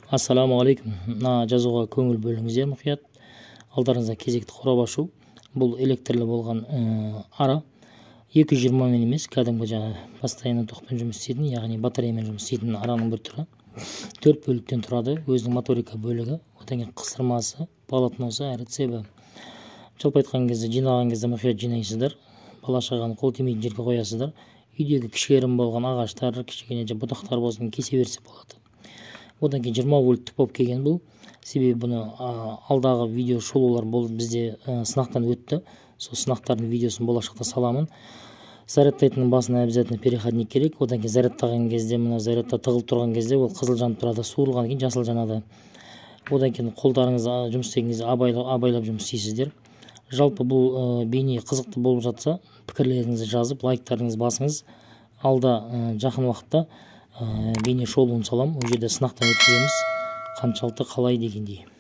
Ассаламу алейкум. Жазуға көңіл бөліңіздер мұқият. Алдарыңызда кезекті қорап ашу. Бұл электрлі болған ара. 220 мен емес, кәдімгі жаңа постоянно токпен жұмыс істейтін, яғни батареямен жұмыс істейтін араның бір түрі. 4 бөліктен тұрады. Өзінің моторика бөлігі, одан кейін қысырмасы, полотносы, әрі цебі. Жалпы айтқан кезде, жинаған кезде мұқият жинайсыздар. Бала шағаны қол тимейтін жерге қоясыздар. Үйдегі кішігірім болған ағаштар, кішкене бұтақтар болсын кесе берсе болады. Одан кейін 20 вольттік болып келген бұл. Себебі бұны алдағы видео шолулар болды, бізде сынақтан өтті. Сол сынақтардың видеосын болашақта саламын. Зарядтайтынның басына обязательно переходник керек. Одан кейін зарядтаған кезде, мына зарядта тығылып тұрған кезде ол қызыл жанып тұрады, суырылған кейін жасыл жанады. Одан кейін қолдарыңыз жұмыс істеген кезде абайлап жұмыс істейсіздер. Жалпы бұл бейне қызықты болып жатса, пікірлеріңізді жазып, лайктарыңызды басыңыз. Алда жақын уақытта бейне шолуын салам, ол жерде сынақтан өткіземіз, қаншалықты қалай дегендей.